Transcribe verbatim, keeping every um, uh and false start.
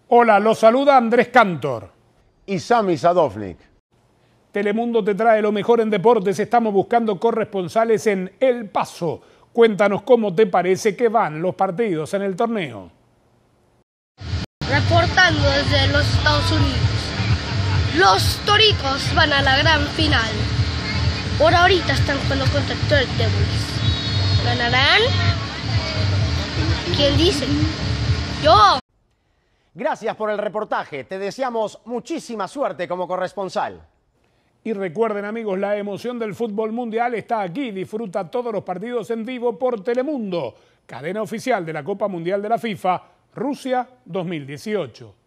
Hola, los saluda Andrés Cantor. Y Sami Sadovnik. Telemundo te trae lo mejor en deportes. Estamos buscando corresponsales en El Paso. Cuéntanos cómo te parece que van los partidos en el torneo. Reportando desde los Estados Unidos. Los Toritos van a la gran final. Por ahorita están jugando contra Dirt Devils. ¿Ganarán? ¿Quién dice? ¡Yo! Gracias por el reportaje. Te deseamos muchísima suerte como corresponsal. Y recuerden, amigos, la emoción del fútbol mundial está aquí. Disfruta todos los partidos en vivo por Telemundo, cadena oficial de la Copa Mundial de la FIFA, Rusia dos mil dieciocho.